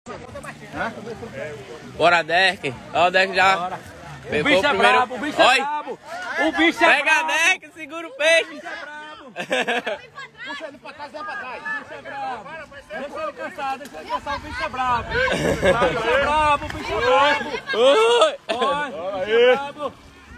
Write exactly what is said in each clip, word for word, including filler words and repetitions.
Bora, Deck. Ó, o Deck já. Bora. Pegou O bicho é primeiro... brabo, o bicho é Oi. brabo. O bicho é Pega brabo. Deck, segura o peixe. O bicho é brabo. Puxa ele pra trás, vem pra trás. O bicho é brabo. Deixa ele cansar, deixa ele cansar, o bicho é brabo. O bicho é brabo, o bicho é brabo. Oi. Oi, o bicho é brabo.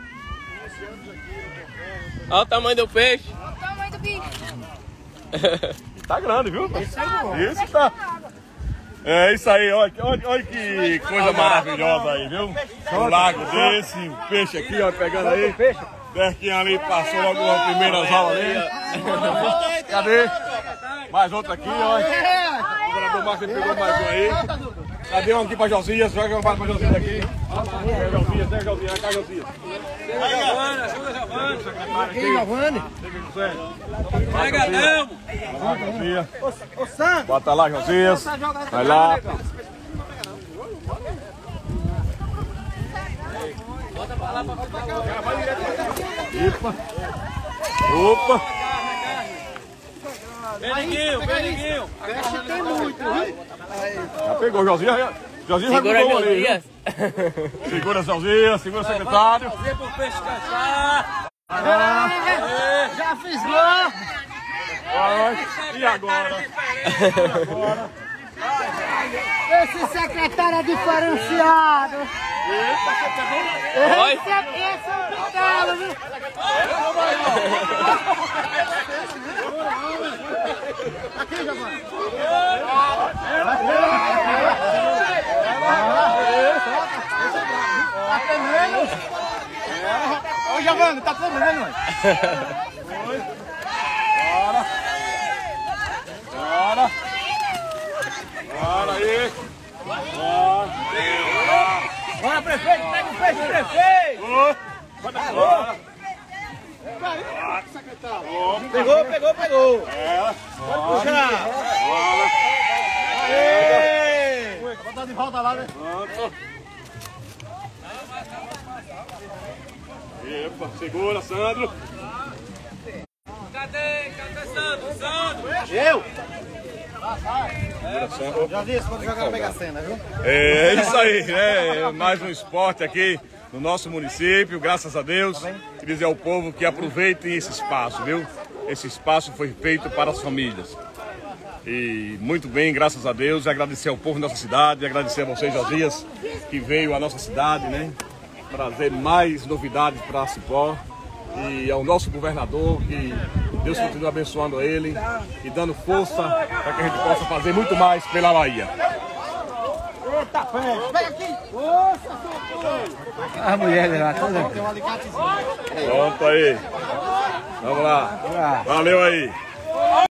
Olha o tamanho do peixe. Olha o tamanho do bicho. Tá grande, viu? Isso tá. É isso aí, olha, olha, olha que coisa maravilhosa aí, viu? Um lago desse, um peixe aqui, ó, pegando aí. Dequinho ali passou logo na primeira aula ali. Cadê? Mais outro aqui, ó. O governador Marcos pegou mais um aí. Cadê um aqui pra Josias? Joga um pra Josias aqui. Pega Josias, pega Josias, pega Josias. Giovana, ajuda Giovana. Quem, Giovanni? Pega Delmo. Josias. Bota lá, Josias. Vai lá. Opa. Opa. Beniguinho, Beniguinho. Peixe tem muito, viu? Já pegou, Josias. Josias Segura já ali, Josias. viu? Segura Josias, segura o secretário. Fazer pro peixe cansar. Já fiz gol! E agora? Esse secretário é diferenciado! Oi. Esse é, esse é o pitelo, viu? Aqui, Giovanni! Tá tremendo? Ô, Giovanni, tá tremendo, mãe? Bora! Bora! Bora aí! Bora! Bora, prefeito, pega o peixe, prefeito. Bora! Pegou, pegou, pegou. Bora! Puxa. Bora! Aê. Vou botar de volta lá, né? Pronto! Epa, segura, Sandro! Cadê? Cadê Sandro? Sandro. Eu? Segura, Sandro! Já disse quando jogar na Mega Sena, viu? É isso aí, né? Mais um esporte aqui no nosso município, graças a Deus. E dizer ao povo que aproveitem esse espaço, viu? Esse espaço foi feito para as famílias. E muito bem, graças a Deus. E agradecer ao povo da nossa cidade, e agradecer a vocês, Josias, que veio à nossa cidade, né? Trazer mais novidades para Cipó. E ao nosso governador, que Deus continue abençoando ele e dando força para que a gente possa fazer muito mais pela Bahia. Eita, peixe! Vem aqui! Nossa, socorro! A mulher lá, toda. Tem um alicatezinho. Pronto aí. Vamos lá. Valeu aí.